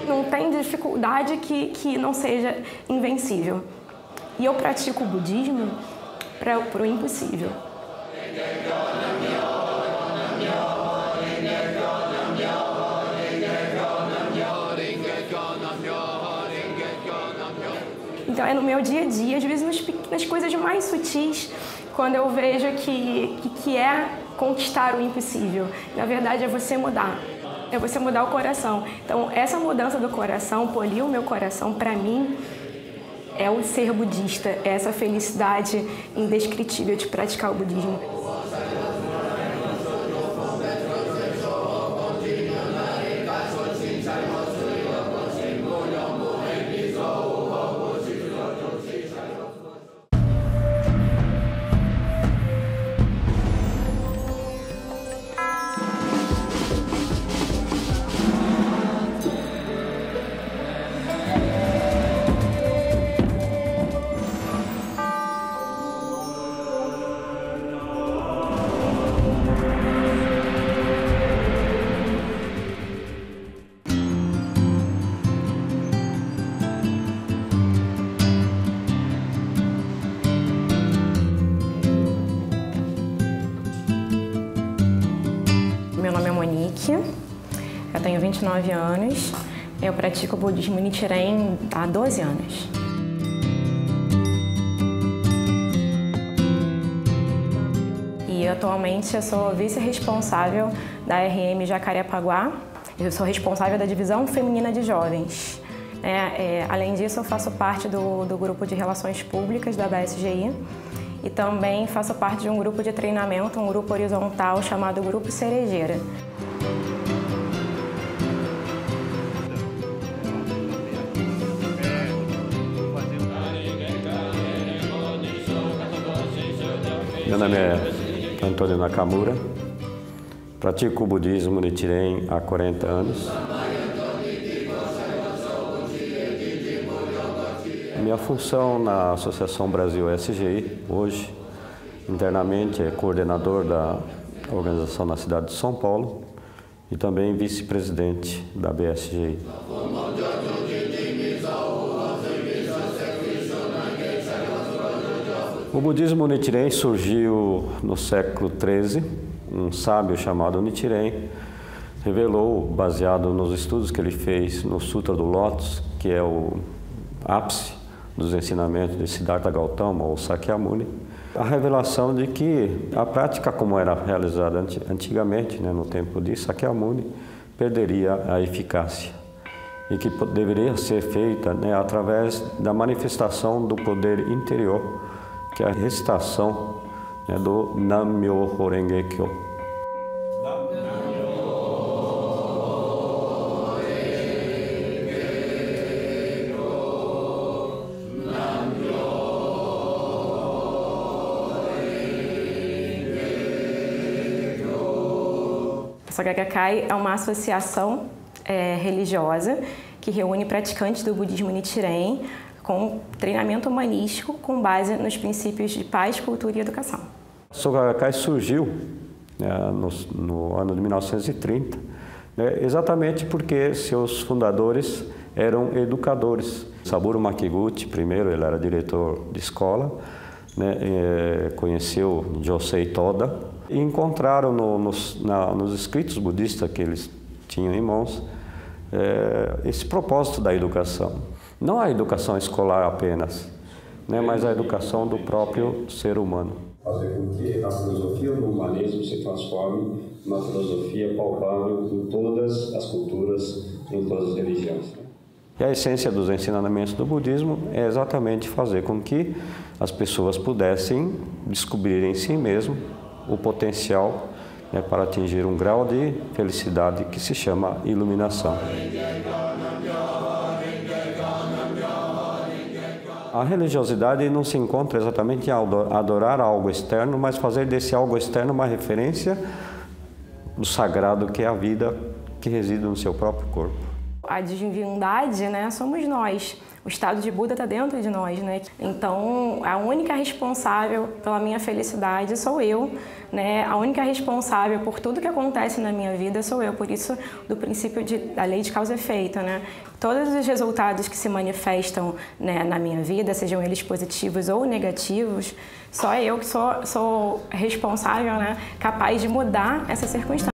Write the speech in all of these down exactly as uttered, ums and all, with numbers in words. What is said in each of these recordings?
não tem dificuldade que, que não seja invencível. E eu pratico o budismo para o impossível. Então é no meu dia a dia, às vezes nas, nas coisas mais sutis, quando eu vejo que, que, que é conquistar o impossível. Na verdade é você mudar, é você mudar o coração. Então essa mudança do coração, polir o meu coração, para mim, é o ser budista, é essa felicidade indescritível de praticar o budismo. Meu nome é Monique, eu tenho vinte e nove anos, eu pratico o budismo Nichiren há doze anos. E atualmente eu sou vice-responsável da R M Jacarepaguá, eu sou responsável da divisão feminina de jovens. É, é, além disso, eu faço parte do, do grupo de relações públicas da B S G I e também faço parte de um grupo de treinamento, um grupo horizontal chamado Grupo Cerejeira. Meu nome é Antônio Nakamura, pratico o budismo Nichiren há quarenta anos. Minha função na Associação Brasil S G I, hoje, internamente, é coordenador da organização na cidade de São Paulo e também vice-presidente da B S G I. O budismo Nichiren surgiu no século treze. Um sábio chamado Nichiren revelou, baseado nos estudos que ele fez no Sutra do Lótus, que é o ápice dos ensinamentos de Siddhartha Gautama, ou Sakyamuni, a revelação de que a prática como era realizada antigamente, né, no tempo de Sakyamuni, perderia a eficácia e que deveria ser feita, né, através da manifestação do poder interior, que é a recitação, né, do Nam-myoho Renge-kyo. A Soka Gakkai é uma associação é, religiosa que reúne praticantes do budismo Nichiren com treinamento humanístico com base nos princípios de paz, cultura e educação. A Soka Gakkai surgiu, né, no, no ano de mil novecentos e trinta, né, exatamente porque seus fundadores eram educadores. Saburo Makiguchi, primeiro, ele era diretor de escola, né, é, conheceu Josei Toda e encontraram no, nos, na, nos escritos budistas que eles tinham em mãos é, esse propósito da educação. Não a educação escolar apenas, né, mas a educação do próprio ser humano. Fazer com que a filosofia do humanismo se transforme numa filosofia palpável em todas as culturas, em todas as religiões. E a essência dos ensinamentos do budismo é exatamente fazer com que as pessoas pudessem descobrir em si mesmo o potencial, né, para atingir um grau de felicidade que se chama iluminação. A religiosidade não se encontra exatamente em adorar algo externo, mas fazer desse algo externo uma referência do sagrado que é a vida que reside no seu próprio corpo. a divindade, né, somos nós. O estado de Buda está dentro de nós, né? Então, a única responsável pela minha felicidade sou eu, né? A única responsável por tudo que acontece na minha vida sou eu. Por isso, do princípio de, da lei de causa e efeito, né? Todos os resultados que se manifestam, né, na minha vida, sejam eles positivos ou negativos, só eu que sou, sou responsável, né, capaz de mudar essa circunstância.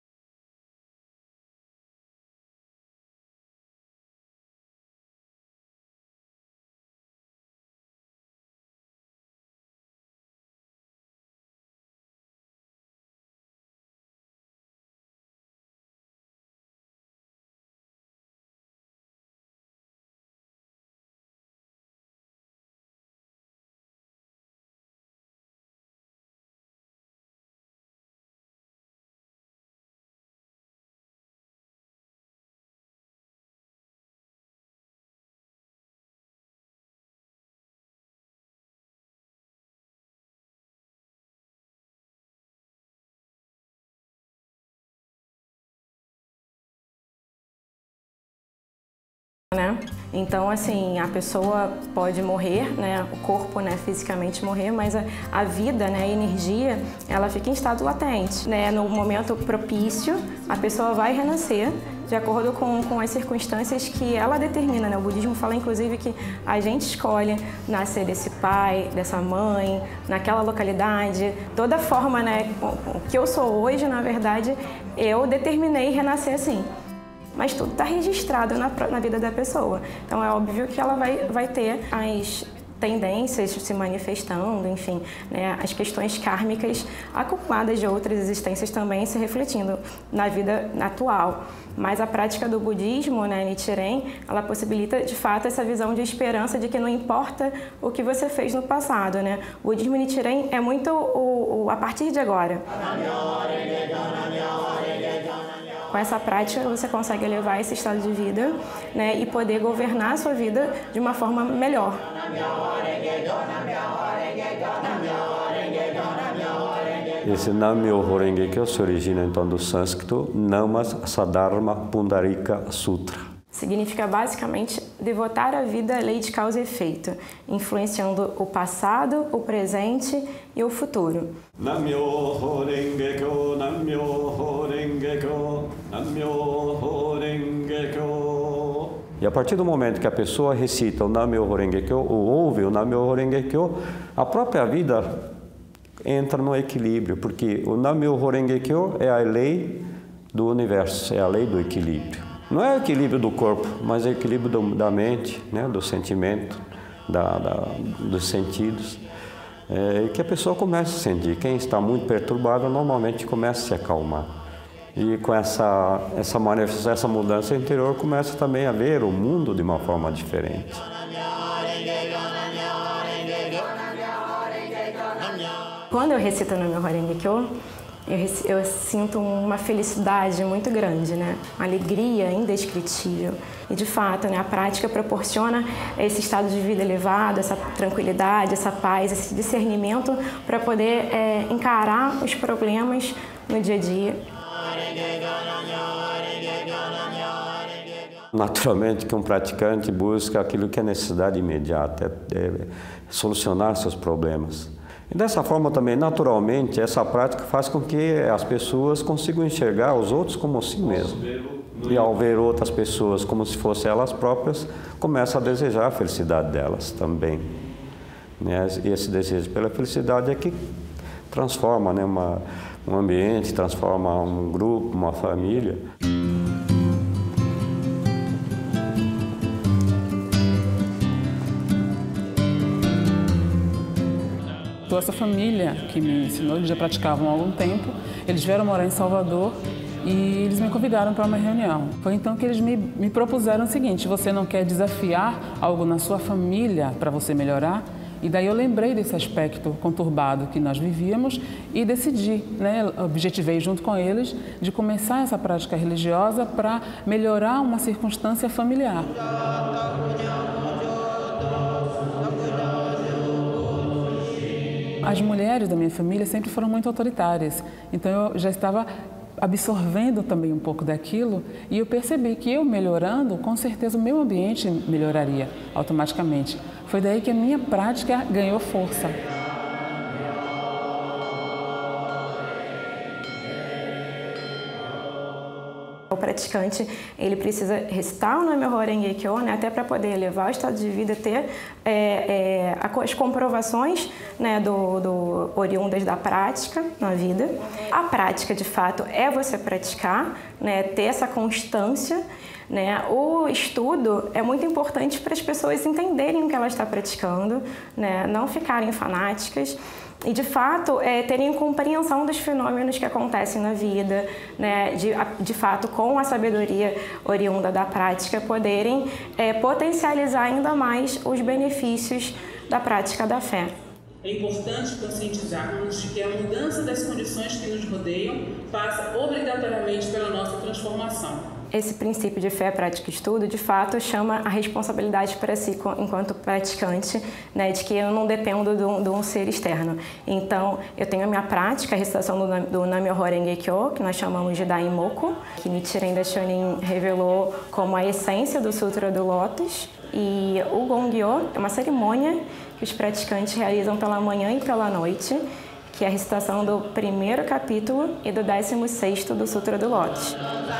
Né? Então, assim, a pessoa pode morrer, né? O corpo, né, fisicamente morrer, mas a, a vida, né, a energia, ela fica em estado latente, né? No momento propício, a pessoa vai renascer de acordo com, com as circunstâncias que ela determina, né? O budismo fala, inclusive, que a gente escolhe nascer desse pai, dessa mãe, naquela localidade. Toda forma, né, o que eu sou hoje, na verdade, eu determinei renascer assim. Mas tudo está registrado na, na vida da pessoa. Então é óbvio que ela vai, vai ter as tendências se manifestando, enfim, né, as questões kármicas acumuladas de outras existências também se refletindo na vida atual. Mas a prática do budismo, né, Nichiren, ela possibilita de fato essa visão de esperança de que não importa o que você fez no passado, né? O budismo Nichiren é muito o, o a partir de agora. Com essa prática, você consegue elevar esse estado de vida, né, e poder governar a sua vida de uma forma melhor. Esse Nam-myoho Renge Kyo se origina então do sânscrito Namas Sadharma Pundarika Sutra. Significa basicamente devotar a vida à lei de causa e efeito, influenciando o passado, o presente e o futuro. Nam-myoho Renge Kyo, Nam-myoho Renge Kyo, Nam-myoho Renge Kyo. E a partir do momento que a pessoa recita o Nam-myoho Renge Kyo ou ouve o Nam-myoho Renge Kyo, a própria vida entra no equilíbrio, porque o Nam-myoho Renge Kyo é a lei do universo, é a lei do equilíbrio. Não é o equilíbrio do corpo, mas é o equilíbrio do, da mente, né, do sentimento, da, da, dos sentidos. É, que a pessoa começa a sentir. Quem está muito perturbado normalmente começa a se acalmar. E com essa, essa, manifestação, essa mudança interior começa também a ver o mundo de uma forma diferente. Quando eu recito o Nam-myoho Renge Kyo, eu, eu sinto uma felicidade muito grande, né? Uma alegria indescritível. E, de fato, né, a prática proporciona esse estado de vida elevado, essa tranquilidade, essa paz, esse discernimento para poder é, encarar os problemas no dia a dia. Naturalmente que um praticante busca aquilo que é necessidade imediata, é, é solucionar seus problemas. E dessa forma também, naturalmente, essa prática faz com que as pessoas consigam enxergar os outros como si mesmos. E ao ver outras pessoas como se fossem elas próprias, começa a desejar a felicidade delas também. E esse desejo pela felicidade é que transforma, né, uma, um ambiente, transforma um grupo, uma família. Toda essa família que me ensinou, eles já praticavam há algum tempo, eles vieram morar em Salvador e eles me convidaram para uma reunião. Foi então que eles me, me propuseram o seguinte: você não quer desafiar algo na sua família para você melhorar? E daí eu lembrei desse aspecto conturbado que nós vivíamos e decidi, né, objetivei junto com eles de começar essa prática religiosa para melhorar uma circunstância familiar. As mulheres da minha família sempre foram muito autoritárias, então eu já estava absorvendo também um pouco daquilo, e eu percebi que eu melhorando, com certeza o meu ambiente melhoraria automaticamente. Foi daí que a minha prática ganhou força. O praticante, ele precisa recitar o Nam-myoho Renge Kyo, né, até para poder elevar o estado de vida, ter é, é, as comprovações, né, do, do, oriundas da prática na vida. A prática, de fato, é você praticar, né, ter essa constância. Né? O estudo é muito importante para as pessoas entenderem o que elas estão praticando, né, não ficarem fanáticas. E, de fato, é, terem compreensão dos fenômenos que acontecem na vida, né, de, de fato, com a sabedoria oriunda da prática, poderem é, potencializar ainda mais os benefícios da prática da fé. É importante conscientizarmos de que a mudança das condições que nos rodeiam passa obrigatoriamente pela nossa transformação. Esse princípio de fé, prática e estudo, de fato, chama a responsabilidade para si enquanto praticante, né, de que eu não dependo de um, de um ser externo. Então, eu tenho a minha prática, a recitação do, do Nam-myoho Renge Kyo, que nós chamamos de Daimoku, que Nichiren Daishonin revelou como a essência do Sutra do Lótus. E o Gongyo é uma cerimônia que os praticantes realizam pela manhã e pela noite, que é a recitação do primeiro capítulo e do décimo sexto do Sutra do Lótus.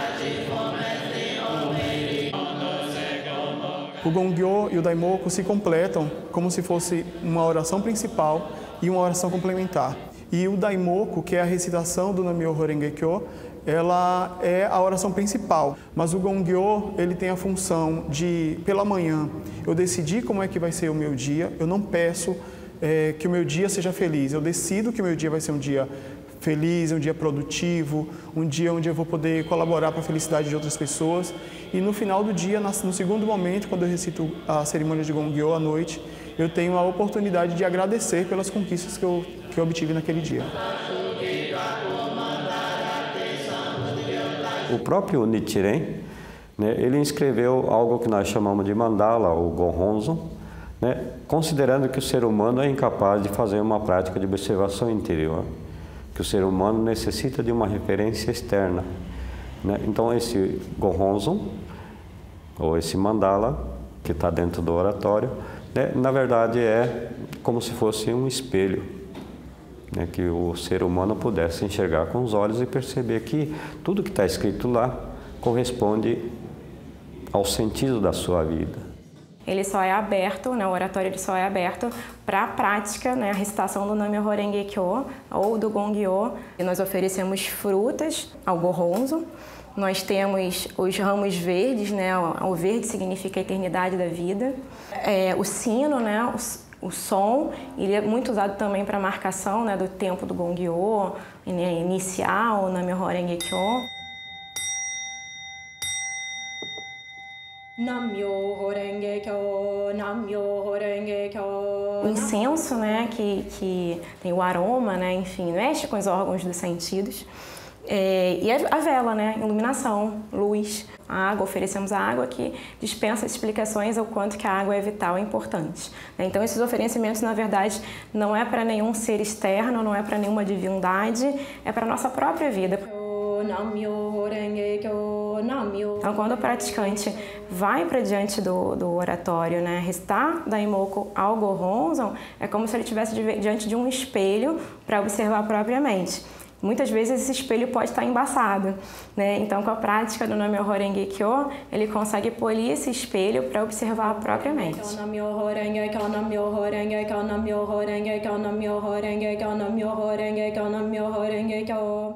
O Gongyo e o Daimoku se completam como se fosse uma oração principal e uma oração complementar. E o Daimoku, que é a recitação do Nam-myoho Renge Kyo, ela é a oração principal. Mas o Gongyo, ele tem a função de, pela manhã, eu decidir como é que vai ser o meu dia, eu não peço é, que o meu dia seja feliz, eu decido que o meu dia vai ser um dia feliz, um dia produtivo, um dia onde eu vou poder colaborar para a felicidade de outras pessoas. E no final do dia, no segundo momento, quando eu recito a cerimônia de Gongyo à noite, eu tenho a oportunidade de agradecer pelas conquistas que eu, que eu obtive naquele dia. O próprio Nichiren, né, ele escreveu algo que nós chamamos de mandala, ou Gohonzon, né, considerando que o ser humano é incapaz de fazer uma prática de observação interior, que o ser humano necessita de uma referência externa. Né? Então, esse Gohonzon, ou esse mandala, que está dentro do oratório, né, na verdade é como se fosse um espelho, né, que o ser humano pudesse enxergar com os olhos e perceber que tudo que está escrito lá corresponde ao sentido da sua vida. Ele só é aberto, né, o oratório ele só é aberto para a prática, né, a recitação do Nam-myoho Renge Kyo ou do Gongyo. E nós oferecemos frutas ao Gohonzon. Nós temos os ramos verdes, né, o verde significa a eternidade da vida. É, o sino, né, o, o som, ele é muito usado também para marcação, né, do tempo do Gongyo, né, iniciar o Nam-myoho Renge Kyo. Nam-myoho Renge Kyo, Nam-myoho Renge Kyo. O incenso, né, que, que tem o aroma, né, enfim, mexe com os órgãos dos sentidos. É, e a vela, né, iluminação, luz. A água, oferecemos a água que dispensa explicações ao quanto que a água é vital e importante. Então, esses oferecimentos, na verdade, não é para nenhum ser externo, não é para nenhuma divindade, é para a nossa própria vida. Então, quando o praticante vai para diante do, do oratório, né, recitar Daimoku ao Gohonzon, é como se ele estivesse diante de um espelho para observar propriamente. Muitas vezes esse espelho pode estar embaçado, né? Então, com a prática do Nam-myoho Renge Kyo, ele consegue polir esse espelho para observar propriamente. Nam-myoho Renge Kyo, Nam-myoho Renge Kyo, Nam-myoho Renge Kyo, Nam-myoho Renge Kyo, Nam-myoho Renge Kyo, Nam-myoho Renge Kyo.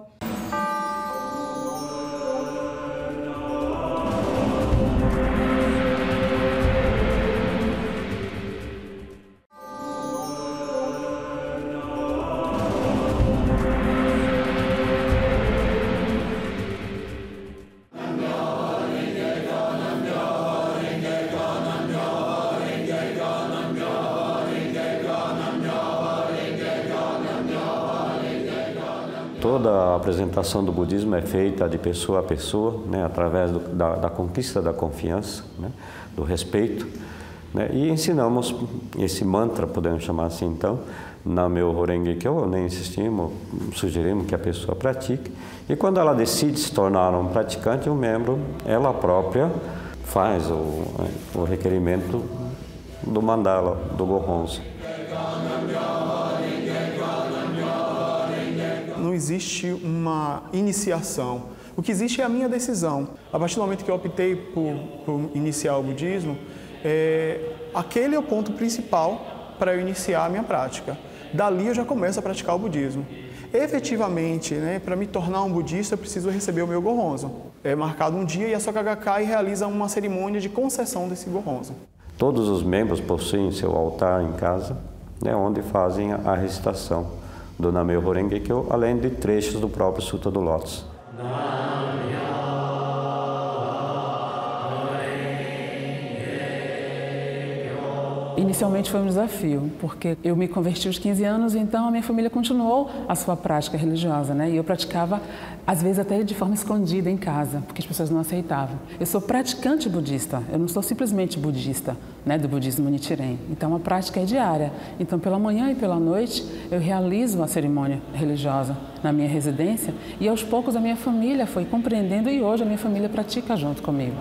Toda a apresentação do budismo é feita de pessoa a pessoa, né, através do, da, da conquista da confiança, né, do respeito. né? E ensinamos esse mantra, podemos chamar assim, então, Nam-myoho Renge Kyo, nem insistimos, sugerimos que a pessoa pratique. E quando ela decide se tornar um praticante, um membro, ela própria faz o, o requerimento do mandala, do Gohonzon. Não existe uma iniciação. O que existe é a minha decisão. A partir do momento que eu optei por, por iniciar o budismo, é, aquele é o ponto principal para eu iniciar a minha prática. Dali eu já começo a praticar o budismo. Efetivamente, né, para me tornar um budista, eu preciso receber o meu Gohonzon. É marcado um dia e a Soka Gakkai realiza uma cerimônia de concessão desse Gohonzon. Todos os membros possuem seu altar em casa, né, onde fazem a recitação do Nam-myoho Renge Kyo, além de trechos do próprio Sutra do Lótus. Inicialmente foi um desafio, porque eu me converti aos quinze anos, então a minha família continuou a sua prática religiosa, né? E eu praticava, às vezes até de forma escondida em casa, porque as pessoas não aceitavam. Eu sou praticante budista, eu não sou simplesmente budista, né, do budismo Nichiren. Então a prática é diária. Então pela manhã e pela noite eu realizo a cerimônia religiosa na minha residência e aos poucos a minha família foi compreendendo e hoje a minha família pratica junto comigo.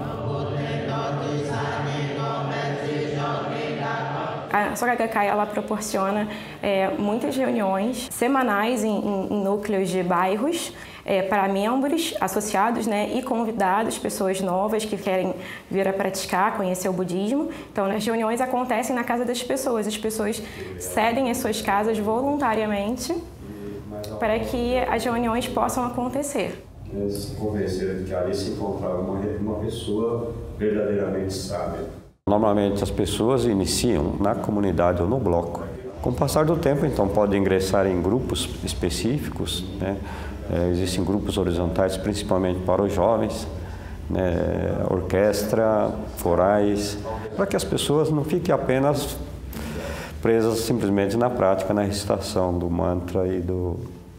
A Soka Gakkai, ela proporciona é, muitas reuniões semanais em, em, em núcleos de bairros é, para membros associados, né, e convidados, pessoas novas que querem vir a praticar, conhecer o budismo. Então, as reuniões acontecem na casa das pessoas. As pessoas cedem as suas casas voluntariamente para que as reuniões possam acontecer. Eles se convenceram de que ali se encontrava uma, uma pessoa verdadeiramente sábia. Normalmente as pessoas iniciam na comunidade ou no bloco. Com o passar do tempo, então, podem ingressar em grupos específicos, né? É, existem grupos horizontais, principalmente para os jovens, né? Orquestra, corais, para que as pessoas não fiquem apenas presas simplesmente na prática, na recitação do mantra e do,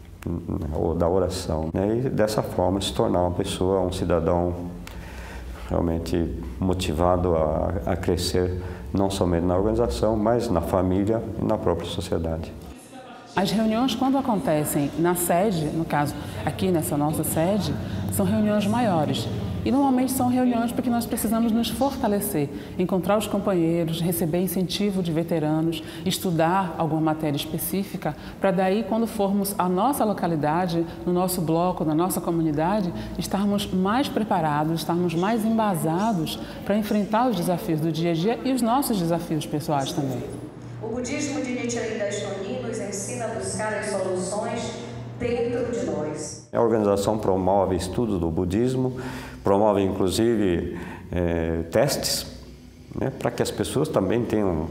ou da oração, né? E dessa forma se tornar uma pessoa, um cidadão realmente motivado a, a crescer, não somente na organização, mas na família e na própria sociedade. As reuniões, quando acontecem na sede, no caso aqui nessa nossa sede, são reuniões maiores. E normalmente são reuniões porque nós precisamos nos fortalecer, encontrar os companheiros, receber incentivo de veteranos, estudar alguma matéria específica, para daí, quando formos à nossa localidade, no nosso bloco, na nossa comunidade, estarmos mais preparados, estarmos mais embasados para enfrentar os desafios do dia a dia e os nossos desafios pessoais também. O budismo de Nichiren Daishonin nos ensina a buscar as soluções dentro de nós. A organização promove estudos do budismo, promove inclusive é, testes, né, para que as pessoas também tenham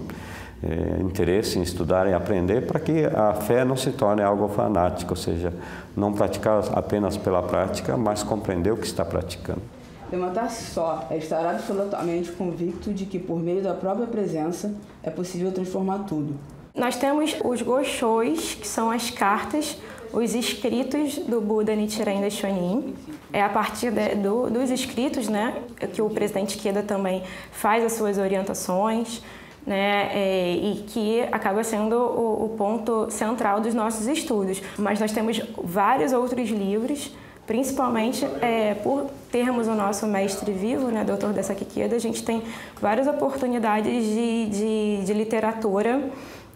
é, interesse em estudar e aprender, para que a fé não se torne algo fanático, ou seja, não praticar apenas pela prática, mas compreender o que está praticando. Levantar-se só é estar absolutamente convicto de que por meio da própria presença é possível transformar tudo. Nós temos os Goshos, que são as cartas, os escritos do Buda Nichiren Daishonin. É a partir de, do, dos escritos, né, que o presidente Ikeda também faz as suas orientações, né, é, e que acaba sendo o, o ponto central dos nossos estudos. Mas nós temos vários outros livros, principalmente é, por termos o nosso mestre vivo, né, doutor Daisaku Ikeda, a gente tem várias oportunidades de, de, de literatura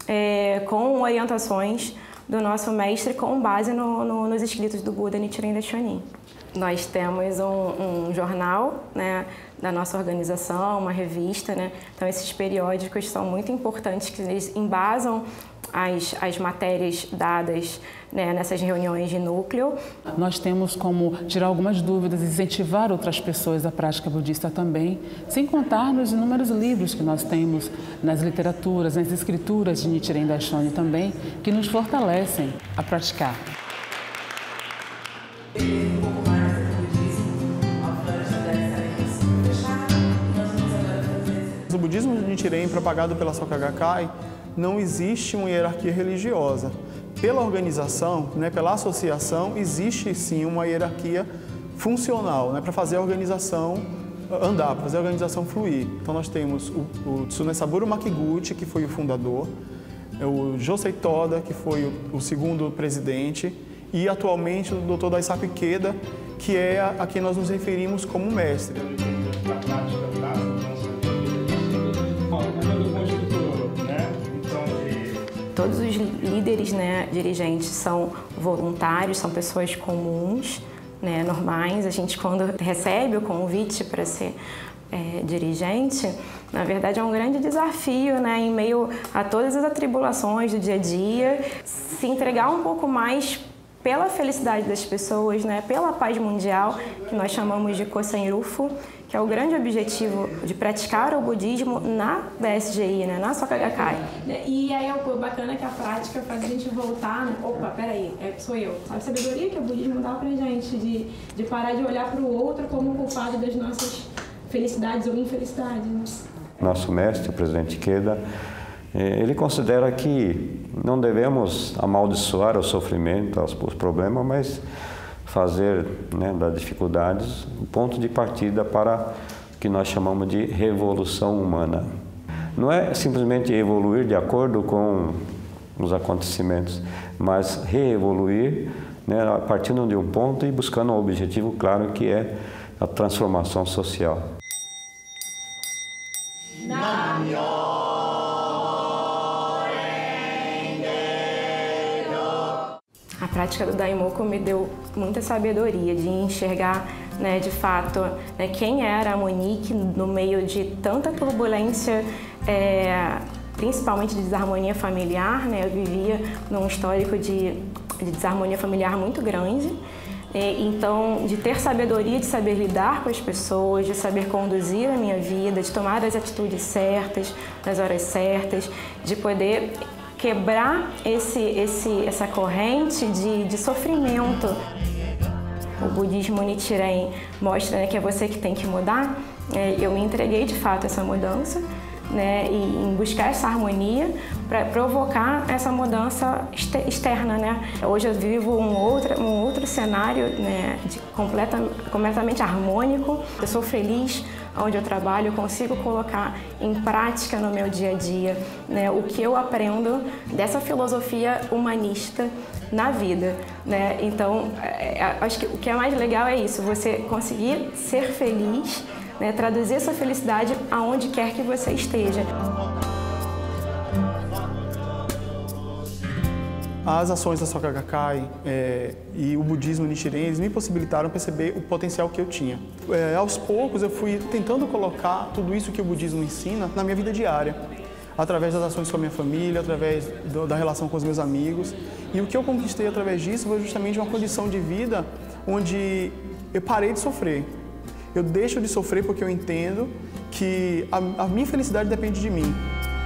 é, com orientações do nosso mestre com base no, no, nos escritos do Buda Nichiren Daishonin. Nós temos um, um jornal, né, da nossa organização, uma revista, né? Então esses periódicos são muito importantes, que eles embasam as, as matérias dadas, né, nessas reuniões de núcleo. Nós temos como tirar algumas dúvidas, incentivar outras pessoas à prática budista também, sem contar nos inúmeros livros que nós temos nas literaturas, nas escrituras de Nichiren Daishonin também, que nos fortalecem a praticar. No budismo de Nichiren, propagado pela Soka Gakkai, não existe uma hierarquia religiosa. Pela organização, né, pela associação, existe sim uma hierarquia funcional, né, para fazer a organização andar, para fazer a organização fluir. Então nós temos o, o Tsunesaburo Makiguchi, que foi o fundador, o Josei Toda, que foi o, o segundo presidente, e atualmente o doutor Daisaku Ikeda, que é a, a quem nós nos referimos como mestre. Todos os líderes, né, dirigentes são voluntários, são pessoas comuns, né, normais. A gente, quando recebe o convite para ser é, dirigente, na verdade é um grande desafio, né, em meio a todas as atribulações do dia a dia, se entregar um pouco mais pela felicidade das pessoas, né, pela paz mundial, que nós chamamos de Kosen-rufu, que é o grande objetivo de praticar o budismo na D S G I, né, na Soka Gakkai. E aí o bacana é que a prática faz a gente voltar, né? Opa, peraí, é, sou eu. A sabedoria que o budismo dá pra gente, de, de parar de olhar para o outro como culpado das nossas felicidades ou infelicidades. Nosso mestre, o presidente Ikeda, ele considera que não devemos amaldiçoar o sofrimento, os problemas, mas fazer, né, das dificuldades um ponto de partida para o que nós chamamos de revolução humana. Não é simplesmente evoluir de acordo com os acontecimentos, mas reevoluir, né, partindo de um ponto e buscando um objetivo claro, que é a transformação social. A prática do Daimoku me deu muita sabedoria de enxergar, né, de fato, né, quem era a Monique no meio de tanta turbulência, é, principalmente de desarmonia familiar, né? Eu vivia num histórico de, de desarmonia familiar muito grande. Então, de ter sabedoria, de saber lidar com as pessoas, de saber conduzir a minha vida, de tomar as atitudes certas, nas horas certas, de poder quebrar esse, esse, essa corrente de, de sofrimento. O budismo Nichiren mostra, né, que é você que tem que mudar. Eu me entreguei de fato a essa mudança, né, e em buscar essa harmonia para provocar essa mudança externa, né? Hoje eu vivo um outro, um outro cenário, né, de completa, completamente harmônico. Eu sou feliz onde eu trabalho, eu consigo colocar em prática no meu dia a dia, né, o que eu aprendo dessa filosofia humanista na vida, né? Então, acho que o que é mais legal é isso, você conseguir ser feliz, né, traduzir essa felicidade aonde quer que você esteja. As ações da Soka Gakkai é, e o budismo Nichiren, eles me possibilitaram perceber o potencial que eu tinha. É, aos poucos eu fui tentando colocar tudo isso que o budismo ensina na minha vida diária, através das ações com a minha família, através do, da relação com os meus amigos. E o que eu conquistei através disso foi justamente uma condição de vida onde eu parei de sofrer. Eu deixo de sofrer porque eu entendo que a, a minha felicidade depende de mim.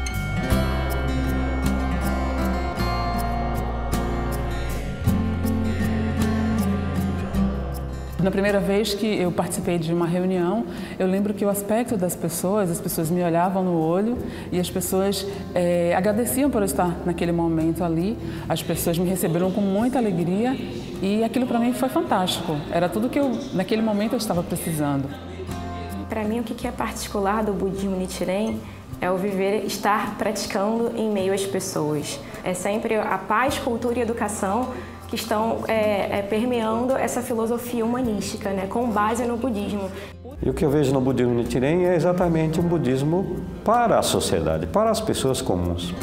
Na primeira vez que eu participei de uma reunião, eu lembro que o aspecto das pessoas, as pessoas me olhavam no olho e as pessoas é, agradeciam por eu estar naquele momento ali. As pessoas me receberam com muita alegria e aquilo para mim foi fantástico. Era tudo que eu, naquele momento, eu estava precisando. Para mim, o que é particular do budismo Nichiren é o viver, estar praticando em meio às pessoas. É sempre a paz, cultura e educação que estão é, é, permeando essa filosofia humanística, né, com base no budismo. E o que eu vejo no budismo Nichiren é exatamente um budismo para a sociedade, para as pessoas comuns.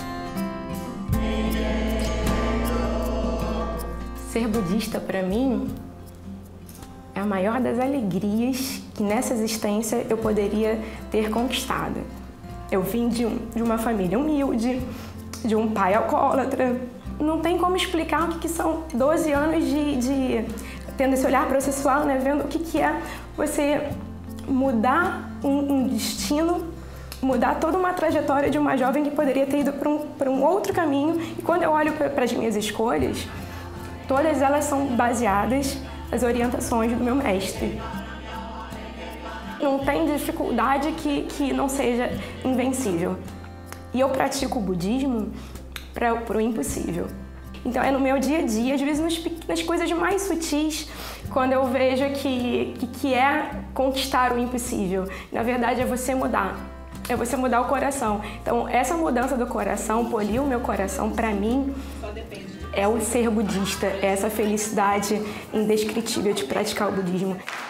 Ser budista, para mim, é a maior das alegrias que nessa existência eu poderia ter conquistado. Eu vim de, um, de uma família humilde, de um pai alcoólatra. Não tem como explicar o que, que são doze anos de, de tendo esse olhar processual, né, vendo o que, que é você mudar um, um destino, mudar toda uma trajetória de uma jovem que poderia ter ido para um, para um outro caminho. E quando eu olho para as minhas escolhas, todas elas são baseadas nas orientações do meu mestre. Não tem dificuldade que, que não seja invencível. E eu pratico o budismo para o impossível. Então é no meu dia a dia, às vezes nas, nas coisas mais sutis, quando eu vejo que, que, que é conquistar o impossível. Na verdade é você mudar, é você mudar o coração. Então essa mudança do coração, polir o meu coração, para mim, é o ser budista, é essa felicidade indescritível de praticar o budismo.